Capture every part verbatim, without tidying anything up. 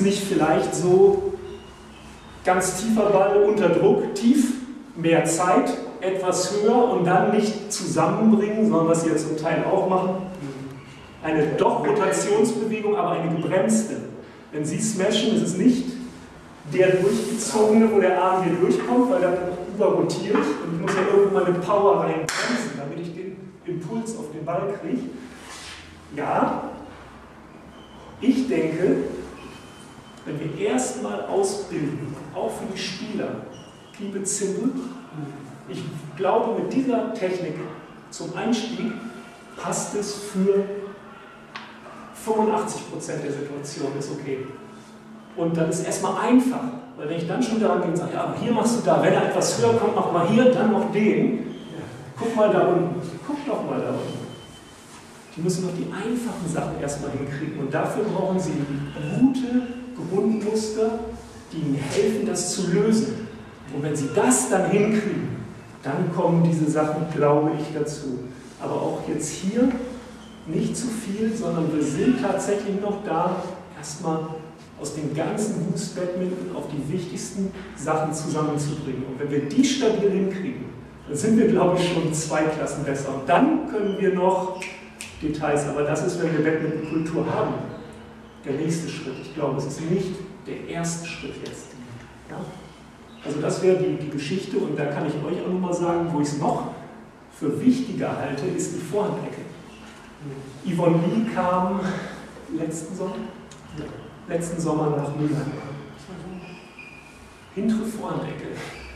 nicht vielleicht so ganz tiefer Ball unter Druck, tief, mehr Zeit, etwas höher und dann nicht zusammenbringen, sondern was sie ja zum Teil auch machen, eine doch Rotationsbewegung, aber eine gebremste. Wenn Sie smashen, ist es nicht der durchgezogene, wo der Arm hier durchkommt, weil er überrotiert und ich muss ja irgendwo meine Power reinbremsen, damit ich den Impuls auf den Ball kriege. Ja, ich denke, wenn wir erstmal ausbilden, auch für die Spieler, keep it simple, ich glaube, mit dieser Technik zum Einstieg passt es für fünfundachtzig Prozent der Situation, ist okay. Und dann ist erstmal einfach, weil wenn ich dann schon daran gehe und sage, ja, aber hier machst du da, wenn er etwas höher kommt, mach mal hier, dann noch den, guck mal da unten, guck doch mal da unten. Die müssen noch die einfachen Sachen erstmal hinkriegen und dafür brauchen sie gute Grundmuster, die ihnen helfen, das zu lösen. Und wenn sie das dann hinkriegen, dann kommen diese Sachen, glaube ich, dazu. Aber auch jetzt hier nicht zu viel, sondern wir sind tatsächlich noch da, erstmal aus dem ganzen Wust Badminton auf die wichtigsten Sachen zusammenzubringen. Und wenn wir die stabil hinkriegen, dann sind wir, glaube ich, schon zwei Klassen besser. Und dann können wir noch Details, aber das ist, wenn wir Badminton-Kultur haben, der nächste Schritt. Ich glaube, es ist nicht der erste Schritt jetzt. Ja? Also das wäre die, die Geschichte und da kann ich euch auch nochmal sagen, wo ich es noch für wichtiger halte, ist die Vorhandecke. Yvonne Lee kam letzten Sommer, letzten Sommer nach Mülheim. Hintere Vorhandecke.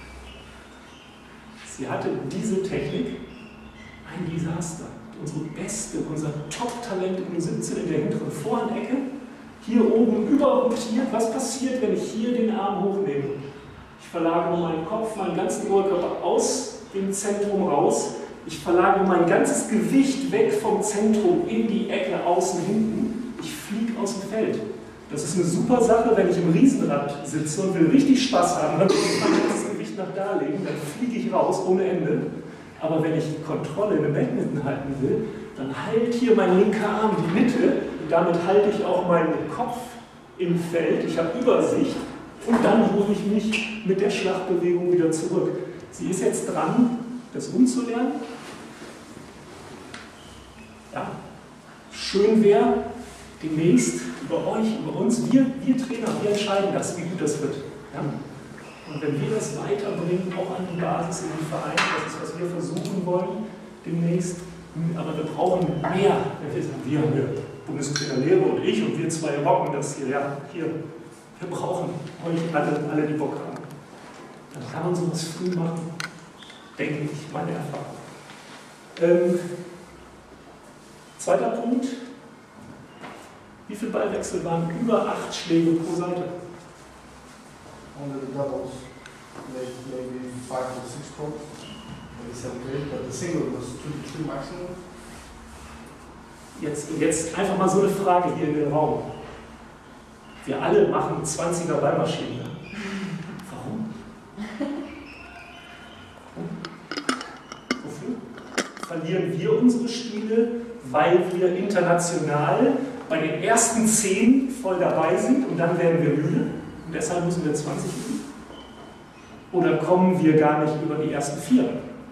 Sie hatte diese Technik, ein Desaster. Unsere beste, unser Top-Talent in U siebzehn in der hinteren Vorhandecke, hier oben überrotiert. Was passiert, wenn ich hier den Arm hochnehme? Ich verlagere meinen Kopf, meinen ganzen Oberkörper aus dem Zentrum raus. Ich verlagere mein ganzes Gewicht weg vom Zentrum in die Ecke außen hinten. Ich fliege aus dem Feld. Das ist eine super Sache, wenn ich im Riesenrad sitze und will richtig Spaß haben, dann will ich mein ganzes Gewicht nach da legen, dann fliege ich raus ohne Ende. Aber wenn ich die Kontrolle in einem Badminton halten will, dann hält hier mein linker Arm die Mitte und damit halte ich auch meinen Kopf im Feld. Ich habe Übersicht und dann hole ich mich mit der Schlagbewegung wieder zurück. Sie ist jetzt dran, das umzulernen. Ja, schön wäre demnächst über euch, über uns, wir, wir Trainer, wir entscheiden das, wie gut das wird. Ja? Und wenn wir das weiterbringen, auch an die Basis in den Verein, das ist, was wir versuchen wollen demnächst, aber wir brauchen mehr. Wir haben ja Bundestrainer Lehre und ich und wir zwei rocken das hier. Ja, hier. Wir brauchen euch alle, alle, die Bock haben. Dann kann man sowas früh machen, denke ich, meine Erfahrung. Ähm, zweiter Punkt. Wie viele Ballwechsel waren über acht Schläge pro Seite? On the doubles, maybe five or six strokes, maybe seven, eight, but the single was two to three maximum. Jetzt, jetzt einfach mal so eine Frage hier in den Raum. Wir alle machen zwanziger Ballmaschinen. Warum? Wofür? Verlieren wir unsere Spiele, weil wir international bei den ersten zehn voll dabei sind und dann werden wir müde? Und deshalb müssen wir zwanzig üben? Oder kommen wir gar nicht über die ersten vier?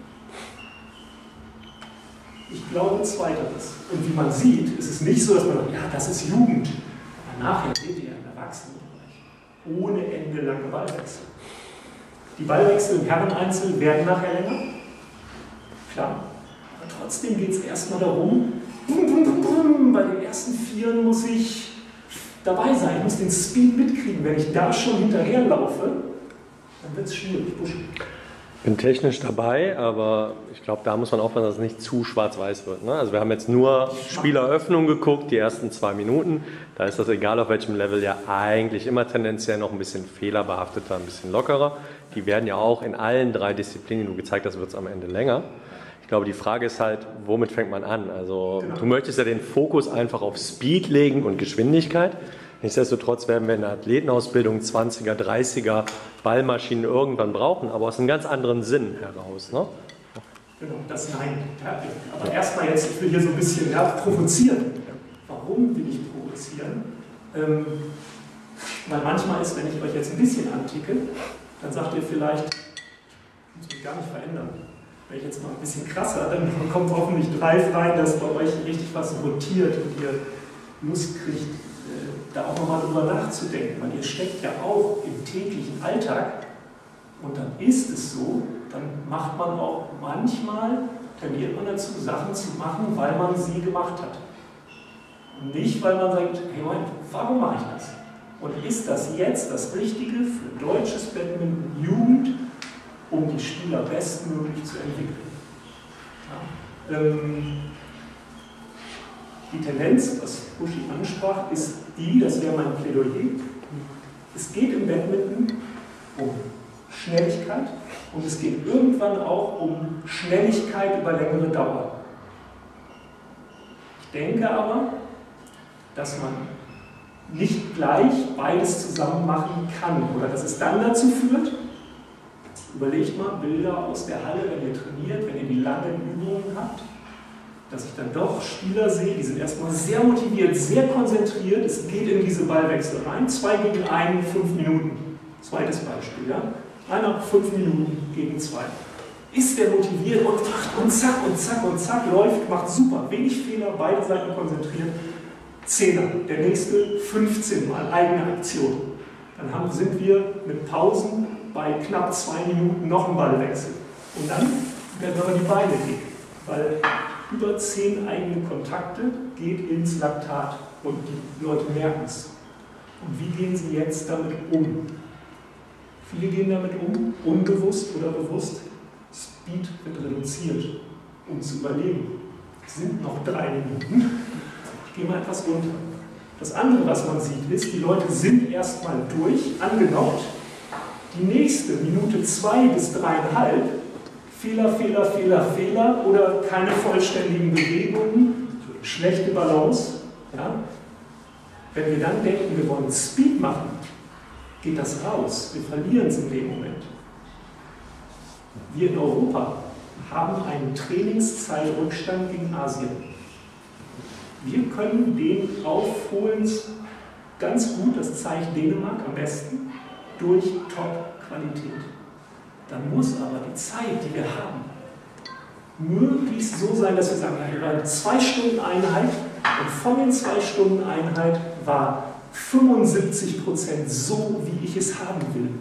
Ich glaube zweiteres. Und wie man sieht, ist es nicht so, dass man sagt, ja, das ist Jugend. Aber nachher seht ihr im Erwachsenenbereich ohne Ende lange Ballwechsel. Die Ballwechsel im Herreneinzel werden nachher länger. Klar. Aber trotzdem geht es erstmal darum, bei den ersten Vieren muss ich dabei sein, ich muss den Speed mitkriegen. Wenn ich da schon hinterherlaufe, dann wird es schwierig. Buschen. Ich bin technisch dabei, aber ich glaube, da muss man aufpassen, dass es nicht zu schwarz-weiß wird. Ne? Also wir haben jetzt nur Spieleröffnung geguckt, die ersten zwei Minuten. Da ist das egal auf welchem Level ja eigentlich immer tendenziell noch ein bisschen fehlerbehafteter, ein bisschen lockerer. Die werden ja auch in allen drei Disziplinen, die du gezeigt hast, wird es am Ende länger. Ich glaube, die Frage ist halt, womit fängt man an? Also genau. Du möchtest ja den Fokus einfach auf Speed legen und Geschwindigkeit. Nichtsdestotrotz werden wir in der Athletenausbildung zwanziger, dreißiger Ballmaschinen irgendwann brauchen, aber aus einem ganz anderen Sinn heraus. Ne? Genau, das nein. Ja, aber erstmal jetzt, ich will hier so ein bisschen ja, provozieren. Warum will ich provozieren? Ähm, Weil manchmal ist, wenn ich euch jetzt ein bisschen anticke, dann sagt ihr vielleicht, ich muss mich gar nicht verändern. Wenn ich jetzt mal ein bisschen krasser, dann kommt hoffentlich Drive rein, dass bei euch richtig was rotiert und ihr Lust kriegt, äh, da auch nochmal drüber nachzudenken. Weil ihr steckt ja auch im täglichen Alltag und dann ist es so, dann macht man auch manchmal, tendiert man dazu, Sachen zu machen, weil man sie gemacht hat. Und nicht, weil man sagt, hey Moment, warum mache ich das? Und ist das jetzt das Richtige für deutsches Badminton-Jugend, um die Spieler bestmöglich zu entwickeln? Ja. Ähm, die Tendenz, was Uschi ansprach, ist die, das wäre mein Plädoyer, es geht im Badminton um Schnelligkeit und es geht irgendwann auch um Schnelligkeit über längere Dauer. Ich denke aber, dass man nicht gleich beides zusammen machen kann oder dass es dann dazu führt, überlegt mal Bilder aus der Halle, wenn ihr trainiert, wenn ihr die langen Übungen habt, dass ich dann doch Spieler sehe, die sind erstmal sehr motiviert, sehr konzentriert, es geht in diese Ballwechsel rein, zwei gegen einen, fünf Minuten. Zweites Beispiel, ja? Einer fünf Minuten gegen zwei. Ist der motiviert und macht und zack und zack und zack, läuft, macht super, wenig Fehler, beide Seiten konzentriert. Zehner, der nächste fünfzehn Mal eigene Aktion. Dann haben, sind wir mit Pausen bei knapp zwei Minuten noch ein Ballwechsel. Und dann werden aber die Beine dick, weil über zehn eigene Kontakte geht ins Laktat und die Leute merken es. Und wie gehen sie jetzt damit um? Viele gehen damit um, unbewusst oder bewusst. Speed wird reduziert, um zu überleben. Es sind noch drei Minuten. Ich gehe mal etwas runter. Das andere, was man sieht, ist, die Leute sind erstmal durch, angenockt. Die nächste Minute zwei bis dreieinhalb, Fehler, Fehler, Fehler, Fehler oder keine vollständigen Bewegungen, schlechte Balance. Ja? Wenn wir dann denken, wir wollen Speed machen, geht das raus. Wir verlieren es in dem Moment. Wir in Europa haben einen Trainingszeitrückstand gegen Asien. Wir können den aufholen, ganz gut, das zeigt Dänemark am besten, durch Top-Qualität. Dann muss aber die Zeit, die wir haben, möglichst so sein, dass wir sagen, wir haben zwei Stunden Einheit und von den zwei Stunden Einheit war fünfundsiebzig Prozent so, wie ich es haben will.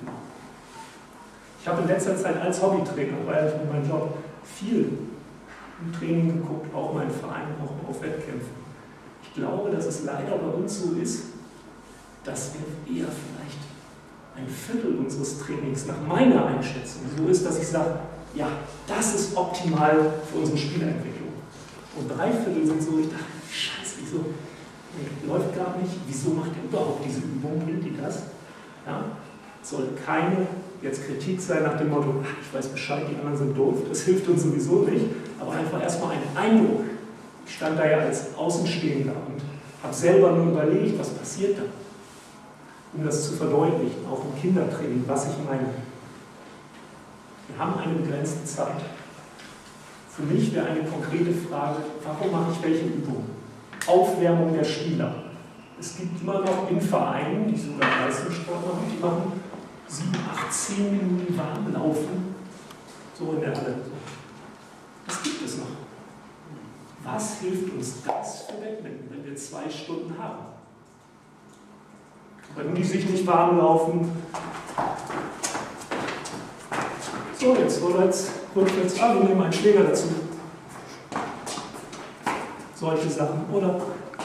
Ich habe in letzter Zeit als Hobbytrainer, weil ich mein Job viel im Training geguckt, auch meinen Verein, auch auf Wettkämpfen. Ich glaube, dass es leider bei uns so ist, dass wir eher vielleicht ein Viertel unseres Trainings nach meiner Einschätzung so ist, dass ich sage, ja, das ist optimal für unsere Spielerentwicklung. Und drei Viertel sind so, ich dachte, scheiße, wieso läuft gar nicht, wieso macht ihr überhaupt diese Übung, bringt die das? Ja, soll keine jetzt Kritik sein nach dem Motto, ich weiß Bescheid, die anderen sind doof, das hilft uns sowieso nicht, aber einfach erstmal einen Eindruck. Ich stand da ja als Außenstehender und habe selber nur überlegt, was passiert da, um das zu verdeutlichen, auch im Kindertraining, was ich meine. Wir haben eine begrenzte Zeit. Für mich wäre eine konkrete Frage, warum mache ich welche Übungen? Aufwärmung der Spieler. Es gibt immer noch in Vereinen, die sogar Leistungssport machen, die machen sieben, acht, zehn Minuten warm laufen, so in der Halle. Das gibt es noch. Was hilft uns das für Badminton, wenn wir zwei Stunden haben? Wenn die sich nicht warm laufen. So, jetzt rückwärts, rückwärts, ah, wir nehmen einen Schläger dazu. Solche Sachen, oder?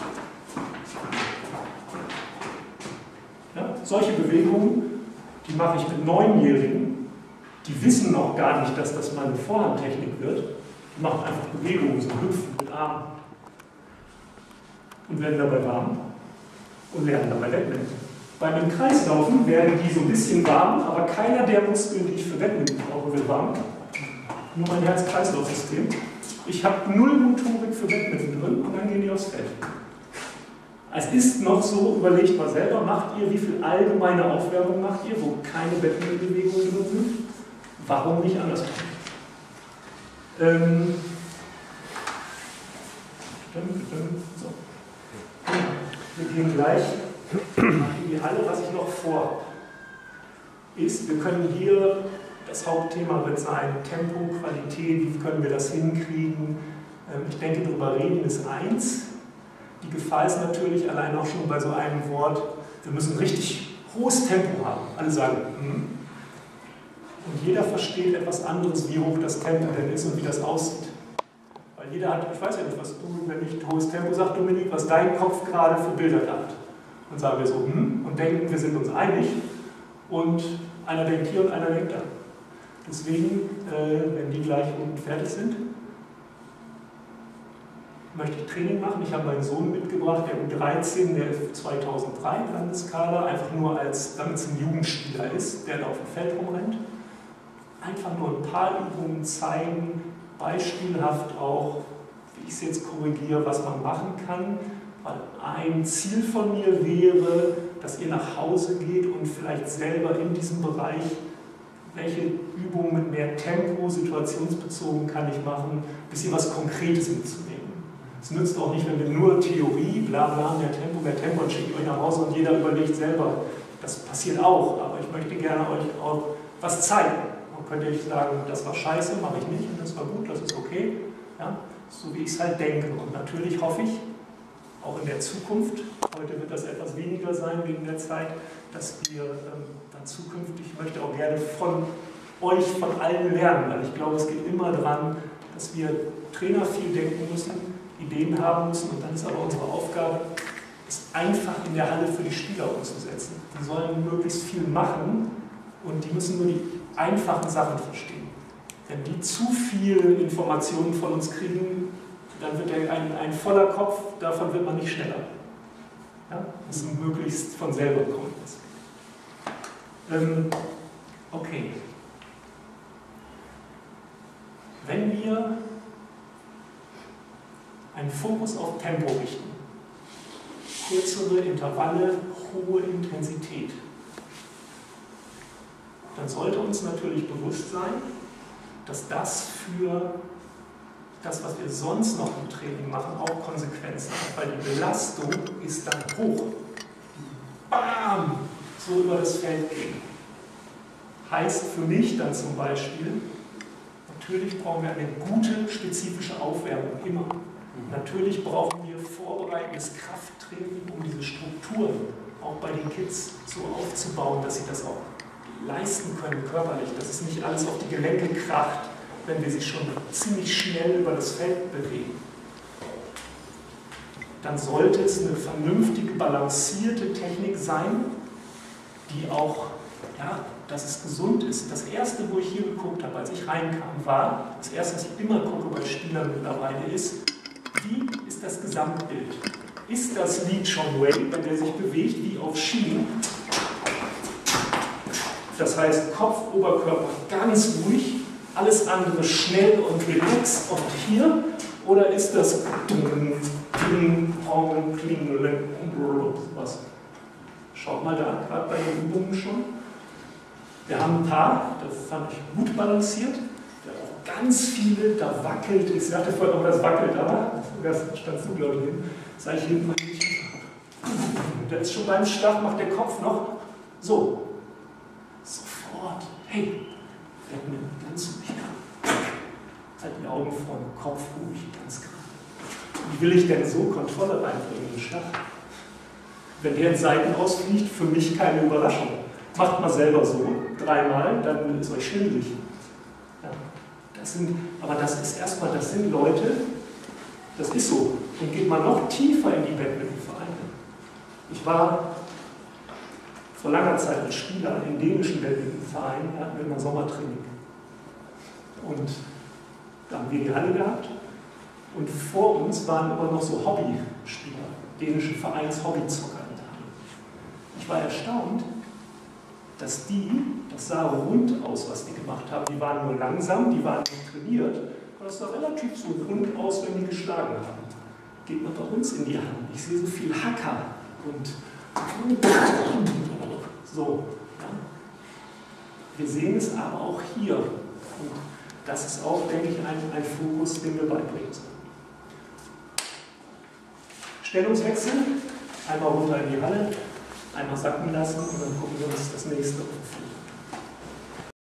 Ja, solche Bewegungen, die mache ich mit Neunjährigen, die wissen noch gar nicht, dass das meine Vorhandtechnik wird. Die machen einfach Bewegungen, so hüpfen mit Armen und werden dabei warm und lernen dabei Badminton. Bei einem Kreislaufen werden die so ein bisschen warm, aber keiner der Muskeln, die ich für Badminton brauche, wird warm. Nur mein Herz-Kreislauf-System. Ich habe null Motorik für Badminton drin und dann gehen die aufs Feld. Es ist noch so, überlegt mal selber, macht ihr, wie viel allgemeine Aufwärmung macht ihr, wo keine Badminton-Bewegungen drin sind? Warum nicht anders machen? Ähm, so. Wir gehen gleich in die Halle. Was ich noch vor ist, wir können hier, das Hauptthema wird sein, Tempo, Qualität, wie können wir das hinkriegen. Ich denke, darüber reden ist eins. Die Gefahr ist natürlich allein auch schon bei so einem Wort, wir müssen richtig hohes Tempo haben. Alle sagen, hm. Und jeder versteht etwas anderes, wie hoch das Tempo denn ist und wie das aussieht. Weil jeder hat, ich weiß ja nicht, was du, wenn ich hohes Tempo sage, Dominik, was dein Kopf gerade für Bilder hat. Dann sagen wir so, hm, und denken, wir sind uns einig. Und einer denkt hier und einer denkt da. Deswegen, äh, wenn die gleich unten fertig sind, möchte ich Training machen. Ich habe meinen Sohn mitgebracht, der U dreizehn, der ist zweitausenddrei Landeskader, einfach nur als, damit es ein Jugendspieler ist, der da auf dem Feld rumrennt. Einfach nur ein paar Übungen zeigen, beispielhaft auch, wie ich es jetzt korrigiere, was man machen kann. Weil ein Ziel von mir wäre, dass ihr nach Hause geht und vielleicht selber in diesem Bereich, welche Übungen mit mehr Tempo, situationsbezogen kann ich machen, bis ihr was Konkretes mitzunehmen. Es nützt auch nicht, wenn wir nur Theorie, bla bla, mehr Tempo, mehr Tempo, und schicke ich euch nach Hause und jeder überlegt selber. Das passiert auch, aber ich möchte gerne euch auch was zeigen. Man könnte nicht sagen, das war scheiße, mache ich nicht, und das war gut, das ist okay. Ja? So wie ich es halt denke. Und natürlich hoffe ich, auch in der Zukunft, heute wird das etwas weniger sein wegen der Zeit, dass wir ähm, dann zukünftig, ich möchte auch gerne von euch, von allen lernen, weil ich glaube, es geht immer daran, dass wir Trainer viel denken müssen, Ideen haben müssen, und dann ist aber unsere Aufgabe, es einfach in der Halle für die Spieler umzusetzen. Die sollen möglichst viel machen und die müssen nur die einfachen Sachen verstehen. Wenn die zu viel Informationen von uns kriegen, dann wird der ein, ein voller Kopf, davon wird man nicht schneller. Ja? Das ist möglichst von selber kommen. Ähm, okay. Wenn wir einen Fokus auf Tempo richten, kürzere Intervalle, hohe Intensität, dann sollte uns natürlich bewusst sein, dass das für das, was wir sonst noch im Training machen, auch Konsequenzen hat, weil die Belastung ist dann hoch. Bam! So über das Feld gehen. Heißt für mich dann zum Beispiel, natürlich brauchen wir eine gute, spezifische Aufwärmung, immer. Natürlich brauchen wir vorbereitendes Krafttraining, um diese Strukturen auch bei den Kids so aufzubauen, dass sie das auch leisten können körperlich, dass es nicht alles auf die Gelenke kracht, wenn wir sich schon ziemlich schnell über das Feld bewegen. Dann sollte es eine vernünftige, balancierte Technik sein, die auch, ja, dass es gesund ist. Das erste, wo ich hier geguckt habe, als ich reinkam, war, das erste, was ich immer gucke bei Spielern mittlerweile ist, wie ist das Gesamtbild? Ist das Lead schon Way, wenn der sich bewegt, wie auf Schienen? Das heißt, Kopf, Oberkörper ganz ruhig, alles andere schnell und relaxed und hier? Oder ist das was? Schaut mal da, gerade bei den Übungen schon. Wir haben ein paar, das fand ich gut balanciert. Wir haben auch ganz viele, da wackelt, ich sagte vorhin auch, das wackelt, aber das standst du, glaube ich, hin. Sag ich hinten mal nicht. Da ist schon beim Schlag, macht der Kopf noch so. Sofort. Hey, werd mir ganz ruhig da. Halt die Augen vor dem Kopf ruhig, ganz gerade. Wie will ich denn so Kontrolle reinbringen in den Schlag? Wenn der in Seiten ausfliegt, für mich keine Überraschung. Macht mal selber so, dreimal, dann ist euch schwindelig. Ja, das sind, aber das ist erstmal, das sind Leute, das ist so. Und geht mal noch tiefer in die Badmintonvereine. Ich war vor langer Zeit als Spieler in dänischen Badmintonvereinen, da hatten wir immer Sommertraining. Und da haben wir die Halle gehabt. Und vor uns waren immer noch so Hobbyspieler, dänische Vereins-Hobbyzocker in der Halle. Ich war erstaunt, dass die, das sah rund aus, was die gemacht haben. Die waren nur langsam, die waren nicht trainiert, aber das sah relativ so rund aus, wenn die geschlagen haben. Geht man bei uns in die Hand. Ich sehe so viel Hacker und so. Ja. Wir sehen es aber auch hier. Und das ist auch, denke ich, ein, ein Fokus, den wir beibringen sollen. Stellungswechsel, einmal runter in die Halle. einmal sacken lassen und dann gucken wir uns das nächste an.